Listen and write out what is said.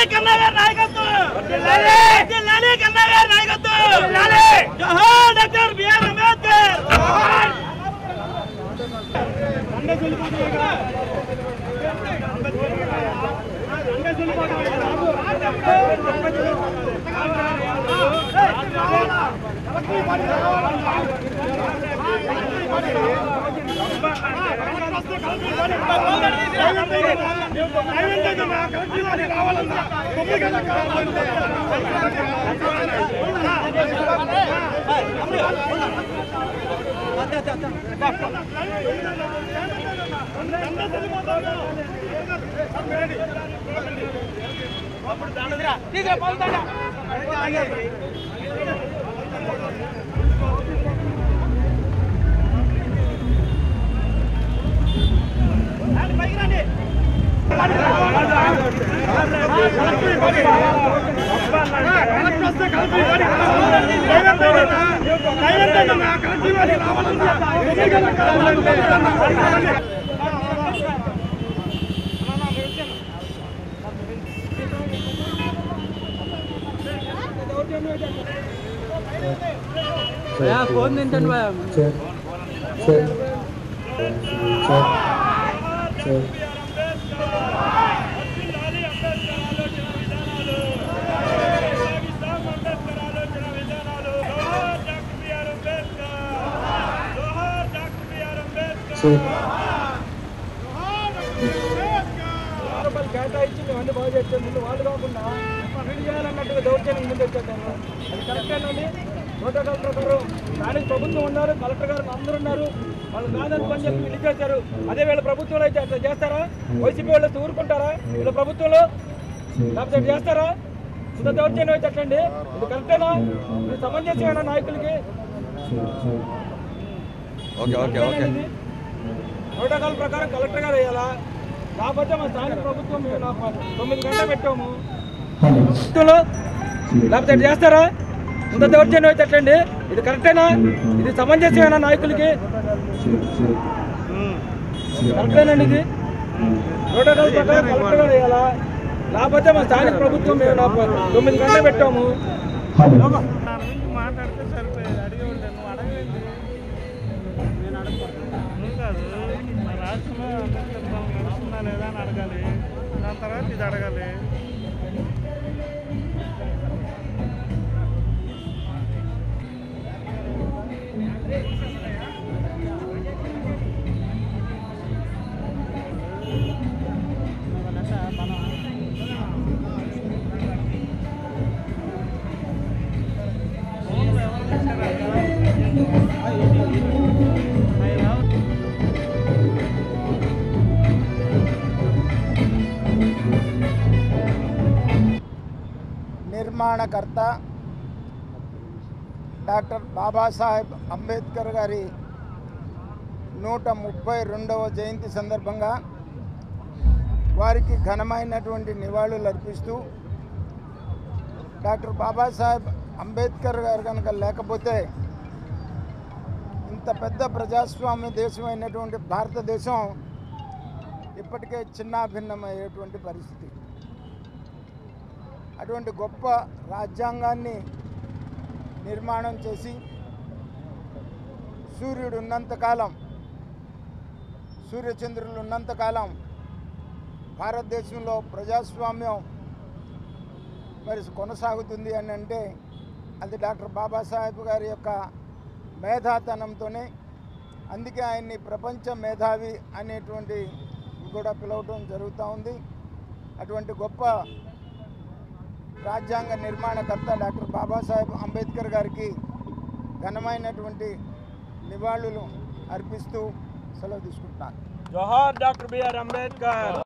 కేటాయించి మేము అన్ని బాగా చేస్తాం. ముందు వాళ్ళు కాకుండా వీళ్ళు చేయాలన్నట్టుగా దౌర్జన్యం ముందు వచ్చేస్తాను. అది కరెక్టేనండి. ప్రోటోకాల్ ప్రకారం స్థానిక ప్రభుత్వం ఉన్నారు, కలెక్టర్ గారు అందరూ ఉన్నారు. వాళ్ళు కాదని పని చెప్పి వీళ్ళు చేశారు. అదే వీళ్ళ ప్రభుత్వంలో అయితే అట్లా చేస్తారా? వైసీపీ వాళ్ళు ఊరుకుంటారా? వీళ్ళ ప్రభుత్వంలో లేకపోతే చేస్తారా? ఇంత దౌర్జన్యం అయితే అట్లండి. ఇది కరెక్టేనా? ఇది సమంజసమేనా నాయకులకి? ప్రోటోకాల్ ప్రకారం కలెక్టర్ గారు వేయాలా? కాకపోతే మా స్థానిక ప్రభుత్వం 9 గంటలు పెట్టాము. లేకపోతే చేస్తారా? ఇంత దౌర్జన్యం అయితే ఎట్లండి? ఇది కరెక్టేనా? ఇది సమంజసమేనా నాయకులకి? కరెక్టేనండి. ఇది ప్రోటోకాల్ ప్రకారం కలెక్టర్ గారు వేయాలా? లేకపోతే మా స్థానిక ప్రభుత్వం 9 గంటలు పెట్టాము. మాట్లాడితే సరిపోయేది. అడిగి ఉంటే నువ్వు అడగలేదు. నేను అడగను కాదు. మన రాష్ట్రంలో అంబేద్కర్ భవన్ నడుస్తుందా లేదా అని అడగాలి. దాని తర్వాత ఇది అడగాలి. నిర్మాణకర్త డాక్టర్ బాబాసాహెబ్ అంబేద్కర్ గారి 132వ జయంతి సందర్భంగా వారికి ఘనమైనటువంటి నివాళులు అర్పిస్తూ, డాక్టర్ బాబాసాహెబ్ అంబేద్కర్ గారు కనుక లేకపోతే ఇంత పెద్ద ప్రజాస్వామ్య దేశం అయినటువంటి భారతదేశం ఇప్పటికే చిన్నాభిన్నమయ్యేటువంటి పరిస్థితి. అటువంటి గొప్ప రాజ్యాంగాన్ని నిర్మాణం చేసి సూర్యుడు ఉన్నంతకాలం, సూర్యచంద్రులు ఉన్నంతకాలం భారతదేశంలో ప్రజాస్వామ్యం మరి కొనసాగుతుంది అని అంటే అది డాక్టర్ బాబాసాహెబ్ గారి యొక్క మేధాతనంతోనే. అందుకే ఆయన్ని ప్రపంచ మేధావి అనేటువంటి కూడా పిలవటం జరుగుతూ ఉంది. అటువంటి గొప్ప రాజ్యాంగ నిర్మాణకర్త డాక్టర్ బాబాసాహెబ్ అంబేద్కర్ గారికి ఘనమైనటువంటి నివాళులు అర్పిస్తూ సెలవు తీసుకుంటున్నాను. జోహార్ డాక్టర్ బిఆర్ అంబేద్కర్.